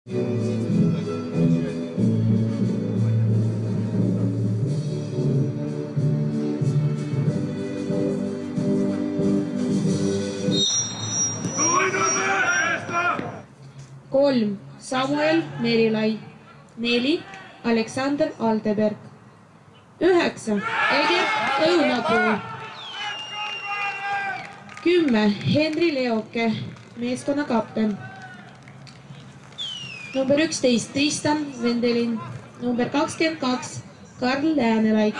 3 Samuel Merilai, 4 Aleksander Aldeberg, 9 Egert Õunapuu, 10 Henri Leoke, meeskonna kapten, number 11 Tristan Vendelin, number 22 Karl Läänelaik.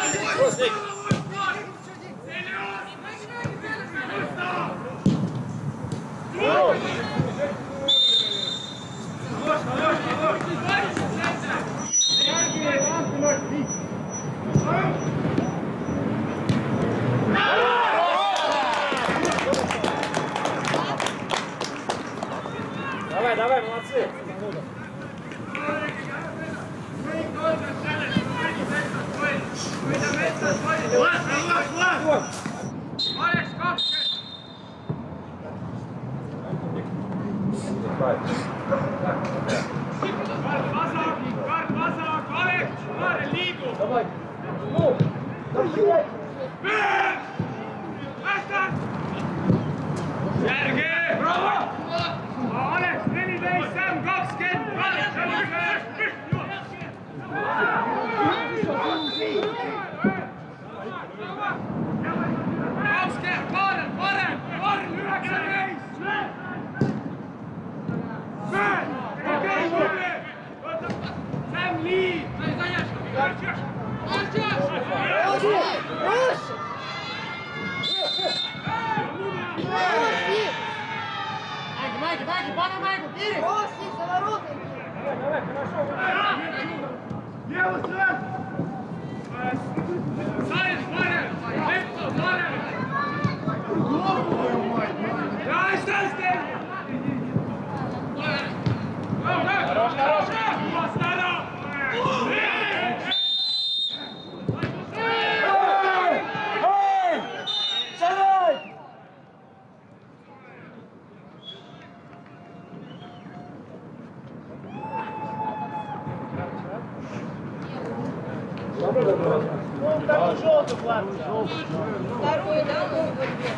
Давай, молодцы! Маги, пана Майку, Кирилл! Росsi, за ворота! Давай, хорошо! Лево, сразу! Сайд, Мария! Лепто, Мария! Голову, мать! Да, стой! Хорош, хорош! Ну, там желтый план. Второй, да, он будет.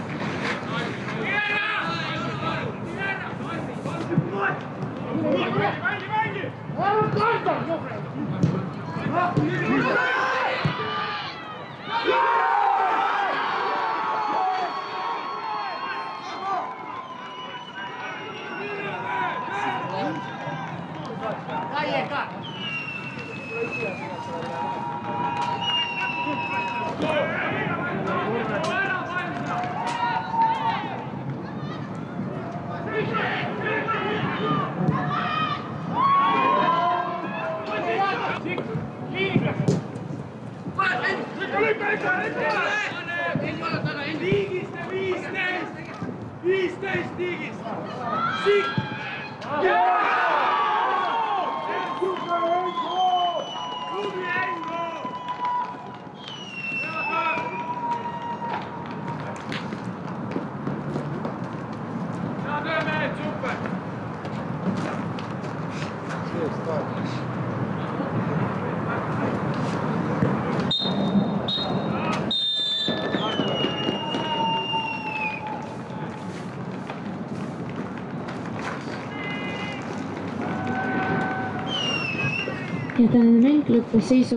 Ja tänane mäng lõppes seisu